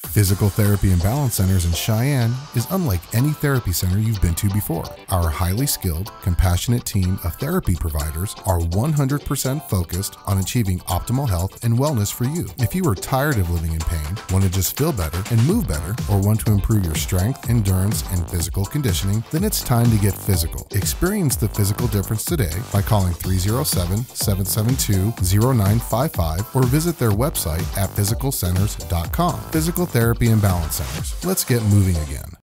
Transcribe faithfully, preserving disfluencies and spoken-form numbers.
Physical Therapy and Balance Centers in Cheyenne is unlike any therapy center you've been to before. Our highly skilled, compassionate team of therapy providers are one hundred percent focused on achieving optimal health and wellness for you. If you are tired of living in pain, want to just feel better and move better, or want to improve your strength, endurance, and physical conditioning, then it's time to get physical. Experience the physical difference today by calling three oh seven, seven seven two, oh nine five five or visit their website at physical centers dot com. Physical Therapy and Balance Centers. Let's get moving again.